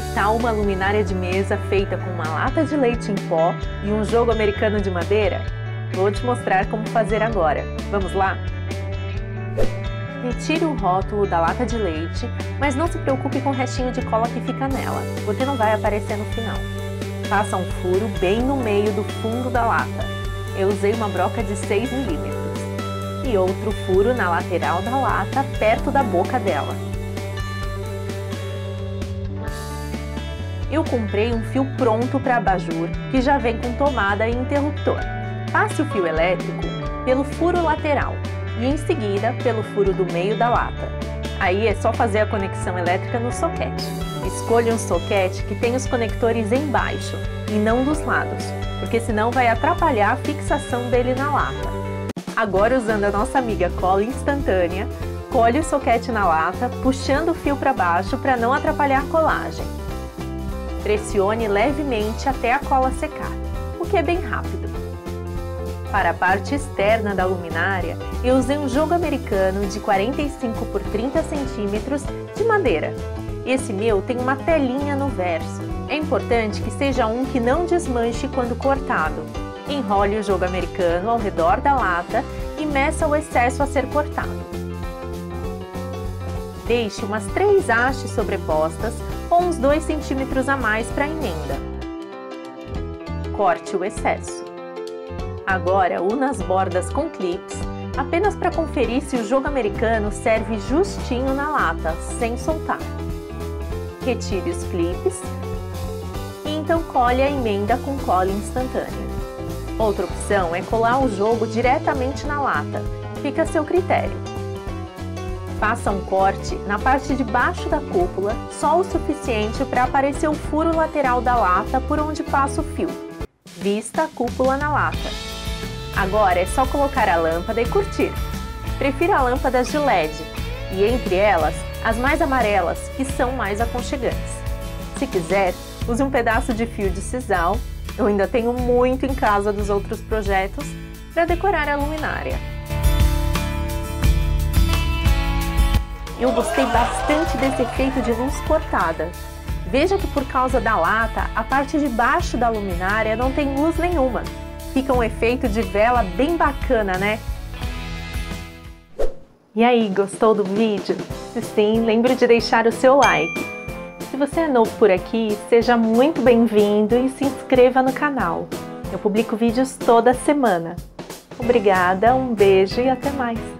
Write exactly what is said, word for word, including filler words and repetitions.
tal uma luminária de mesa feita com uma lata de leite em pó e um jogo americano de madeira? Vou te mostrar como fazer agora. Vamos lá? Retire o rótulo da lata de leite, mas não se preocupe com o restinho de cola que fica nela, porque não vai aparecer no final. Faça um furo bem no meio do fundo da lata. Eu usei uma broca de seis milímetros. E outro furo na lateral da lata, perto da boca dela. Eu comprei um fio pronto para abajur, que já vem com tomada e interruptor. Passe o fio elétrico pelo furo lateral e em seguida pelo furo do meio da lata. Aí é só fazer a conexão elétrica no soquete. Escolha um soquete que tenha os conectores embaixo e não dos lados, porque senão vai atrapalhar a fixação dele na lata. Agora, usando a nossa amiga cola instantânea, colhe o soquete na lata, puxando o fio para baixo para não atrapalhar a colagem. Pressione levemente até a cola secar, o que é bem rápido. Para a parte externa da luminária, eu usei um jogo americano de quarenta e cinco por trinta centímetros de madeira. Esse meu tem uma telinha no verso. É importante que seja um que não desmanche quando cortado. Enrole o jogo americano ao redor da lata e meça o excesso a ser cortado. Deixe umas três hastes sobrepostas ou uns dois centímetros a mais para a emenda. Corte o excesso. Agora, una as bordas com clips, apenas para conferir se o jogo americano serve justinho na lata, sem soltar. Retire os clips e então cole a emenda com cola instantânea. Outra opção é colar o jogo diretamente na lata, fica a seu critério. Faça um corte na parte de baixo da cúpula, só o suficiente para aparecer o furo lateral da lata por onde passa o fio. Vista a cúpula na lata. Agora é só colocar a lâmpada e curtir. Prefiro a lâmpada de L E D e entre elas as mais amarelas, que são mais aconchegantes. Se quiser, use um pedaço de fio de sisal. Eu ainda tenho muito em casa dos outros projetos para decorar a luminária. Eu gostei bastante desse efeito de luz cortada. Veja que por causa da lata, a parte de baixo da luminária não tem luz nenhuma. Fica um efeito de vela bem bacana, né? E aí, gostou do vídeo? Se sim, lembre de deixar o seu like. Se você é novo por aqui, seja muito bem-vindo e se inscreva no canal. Eu publico vídeos toda semana. Obrigada, um beijo e até mais!